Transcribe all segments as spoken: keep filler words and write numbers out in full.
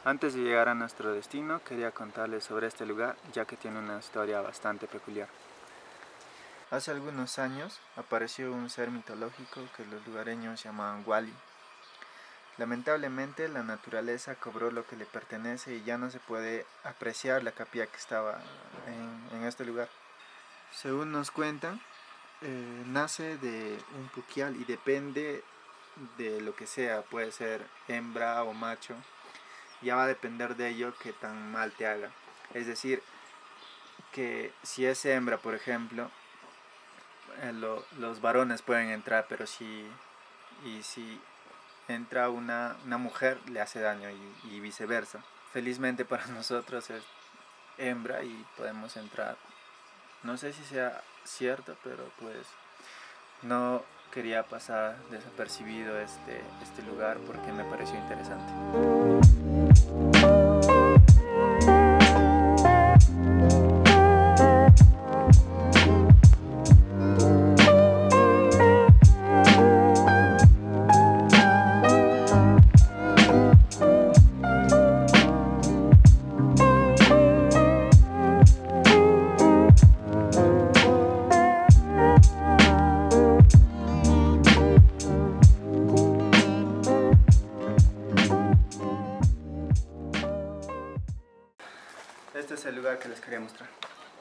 Antes de llegar a nuestro destino, quería contarles sobre este lugar, ya que tiene una historia bastante peculiar. Hace algunos años apareció un ser mitológico que los lugareños llamaban Wally. Lamentablemente la naturaleza cobró lo que le pertenece y ya no se puede apreciar la capilla que estaba en, en este lugar. Según nos cuentan, eh, nace de un puquial y depende de lo que sea, puede ser hembra o macho. Ya va a depender de ello que tan mal te haga. Es decir, que si es hembra, por ejemplo, eh, lo, los varones pueden entrar, pero si, y si entra una, una mujer, le hace daño y, y viceversa. Felizmente para nosotros es hembra y podemos entrar. No sé si sea cierto, pero pues no quería pasar desapercibido este, este lugar porque me pareció interesante. Este es el lugar que les quería mostrar.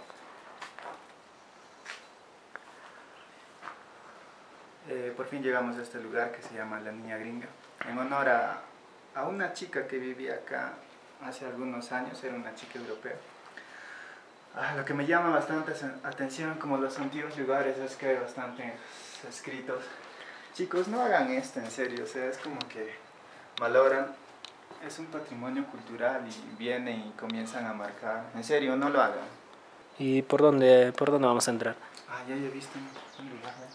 Eh, por fin llegamos a este lugar que se llama La Niña Gringa, en honor a, a una chica que vivía acá hace algunos años, era una chica europea. Ah, lo que me llama bastante atención, como los antiguos lugares, es que hay bastantes escritos. Chicos, no hagan esto en serio, o sea, es como que malogran. Es un patrimonio cultural y vienen y comienzan a marcar. En serio, no lo hagan. ¿Y por dónde, por dónde vamos a entrar? Ah, ya he visto un lugar, ¿eh?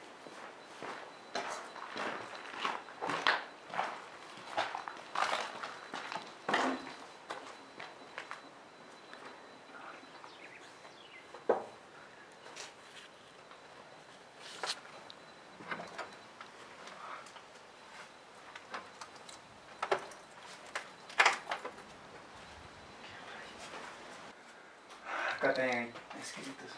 Acá tienen escritos.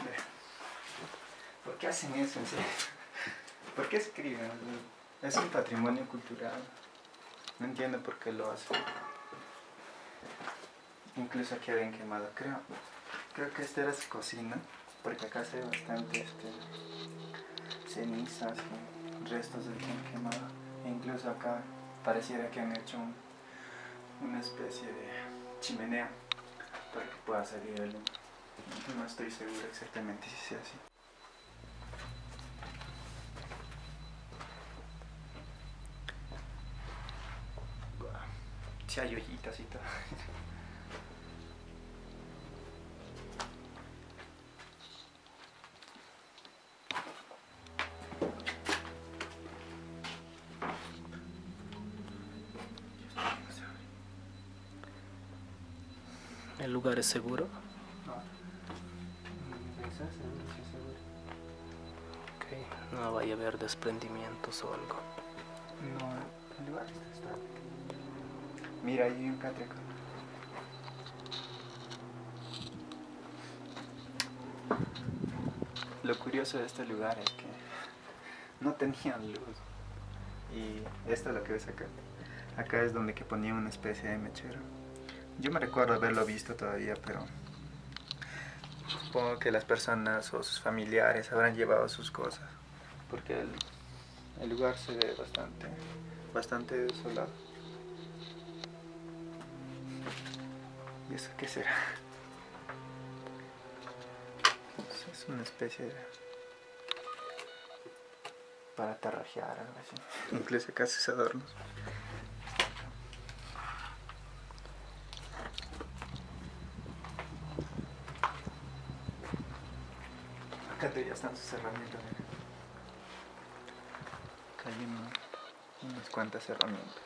¿Por qué hacen eso en serio? ¿Por qué escriben? Es un patrimonio cultural. No entiendo por qué lo hacen. Incluso aquí habían quemado. Creo, creo que esta era su cocina, porque acá se ve bastante este, cenizas y restos de que han quemado. E incluso acá pareciera que han hecho un, una especie de chimenea para que pueda salir el humo. No estoy seguro exactamente si sea así. Si hay ollitas y todo. ¿El lugar es seguro? No. Ok, no vaya a haber desprendimientos o algo. No, el lugar está estable. Mira, ahí hay un catreco. Lo curioso de este lugar es que no tenían luz. Y esto es lo que ves acá. Acá es donde que ponían una especie de mechero. Yo me recuerdo haberlo visto todavía, pero supongo que las personas o sus familiares habrán llevado sus cosas, porque el, el lugar se ve bastante, bastante desolado. ¿Y eso qué será? Es una especie de... para tarrajear, algo así. Incluso acá haces adornos. Acá ya están sus herramientas. Acá hay uno, unas cuantas herramientas.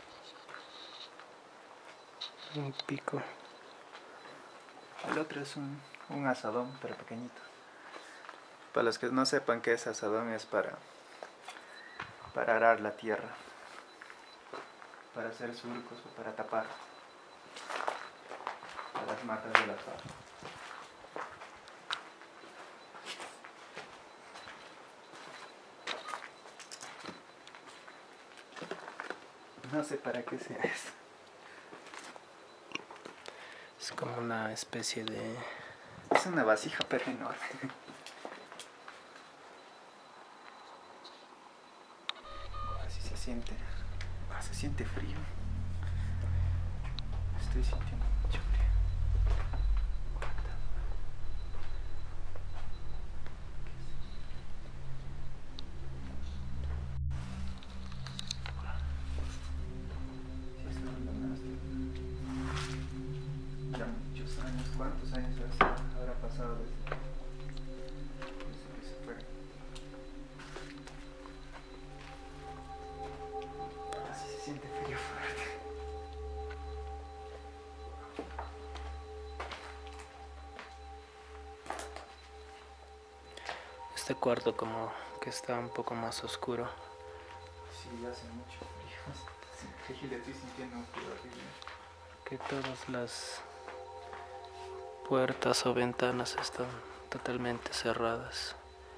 Un pico. El otro es un, un asadón, pero pequeñito. Para los que no sepan qué es asadón, es para, para arar la tierra, para hacer surcos o para tapar. a las matas de la paz. No sé para qué sea esto. Es como una especie de... Es una vasija pero enorme. Así se siente. Ah, se siente frío. Estoy sintiendo mucho frío. Ya muchos años, ¿cuántos años habrá pasado desde, desde que se fue? Así se siente frío fuerte. Este cuarto como que está un poco más oscuro. Sí, hace mucho frío. Es increíble, estoy sintiendo un frío horrible. Que todas las puertas o ventanas están totalmente cerradas.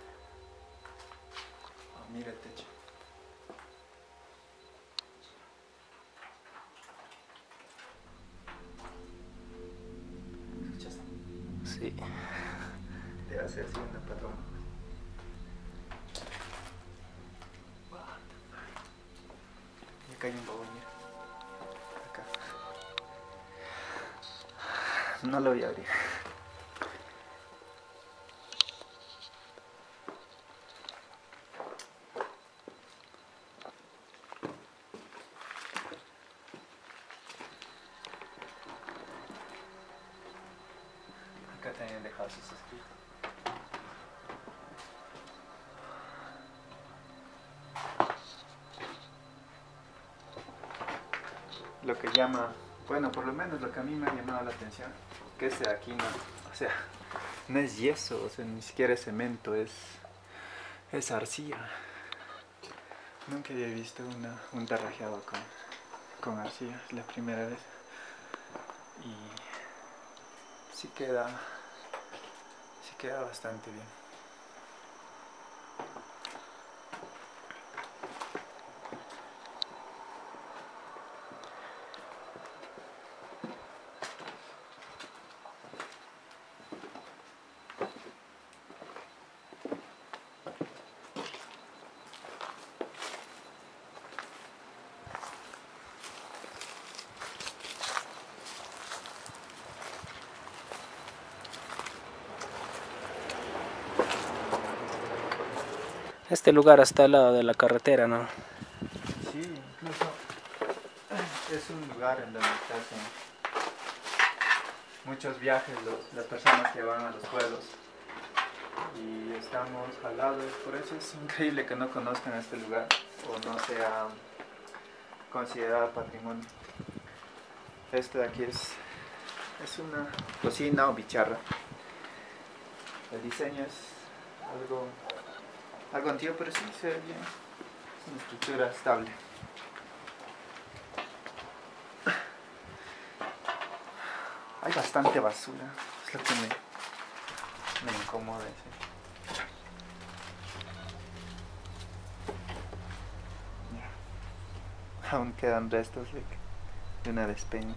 Oh, mira el techo. ¿Escuchaste? Sí. Debe ser así una paloma. Me cae un baúl, mira. Acá. No lo voy a abrir. Acá también he dejado sus escritos. Lo que llama, bueno, por lo menos lo que a mí me ha llamado la atención, que este de aquí no, o sea, no es yeso, o sea, ni siquiera es cemento, es, es arcilla. Nunca había visto una, un terrajeado con, con arcilla, es la primera vez. Y sí queda, sí queda bastante bien. Este lugar está al lado de la carretera, ¿no? Sí, incluso es un lugar en donde se hacen muchos viajes, los, las personas que van a los pueblos. Y estamos al lado, por eso es increíble que no conozcan este lugar o no sea considerado patrimonio. Este de aquí es, es una cocina o bicharra. El diseño es algo, algo antiguo, pero sí se ve bien. Es una estructura estable. Hay bastante basura, es lo que me, me incomoda. ¿Sí? Aún quedan restos de, de una despensa.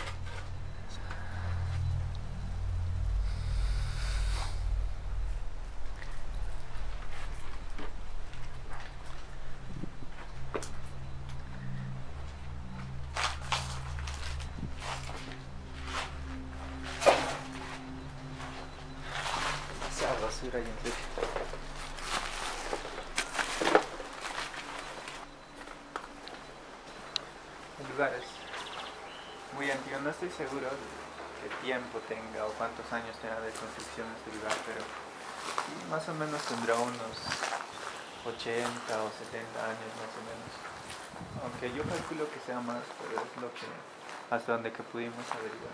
Esa basura y en serio. El lugar es muy antiguo, no estoy seguro de qué tiempo tenga o cuántos años tenga de construcción este lugar, pero sí, más o menos tendrá unos ochenta o setenta años más o menos. Aunque yo calculo que sea más, pero es lo que hasta donde que pudimos averiguar.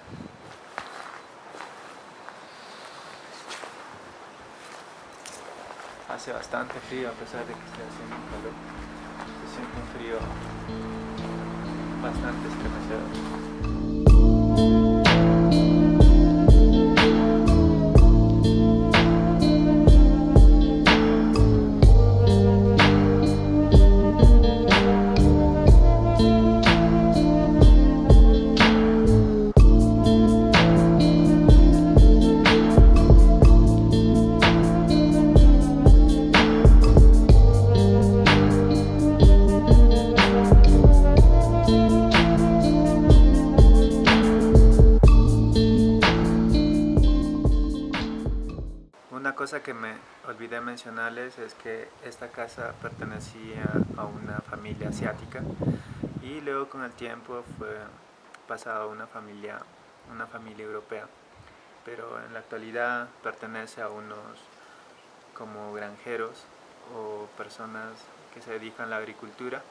Hace bastante frío a pesar de que esté haciendo un calor. Se siente un frío bastante estremecedor. Una cosa que me olvidé mencionarles es que esta casa pertenecía a una familia asiática y luego con el tiempo fue pasado a una familia, una familia europea, pero en la actualidad pertenece a unos como granjeros o personas que se dedican a la agricultura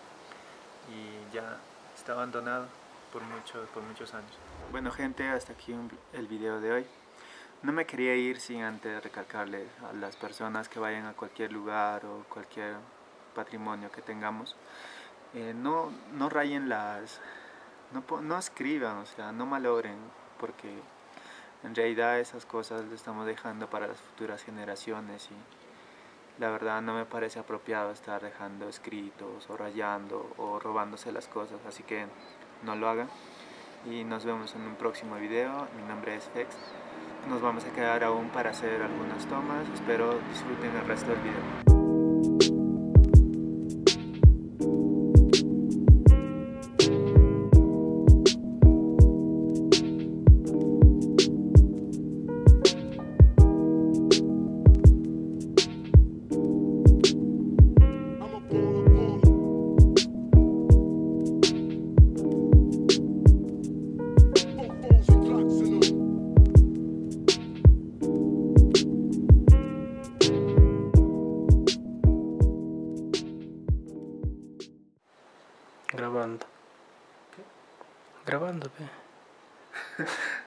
y ya está abandonado por muchos, por muchos años. Bueno gente, hasta aquí el video de hoy. No me quería ir sin antes recalcarles a las personas que vayan a cualquier lugar o cualquier patrimonio que tengamos, eh, no, no rayen las, no, no escriban, o sea, no malogren, porque en realidad esas cosas las estamos dejando para las futuras generaciones y la verdad no me parece apropiado estar dejando escritos o rayando o robándose las cosas, así que no lo hagan y nos vemos en un próximo video. Mi nombre es Fex. Nos vamos a quedar aún para hacer algunas tomas, espero disfruten el resto del video. Grabando. ¿Qué? Grabando, ve.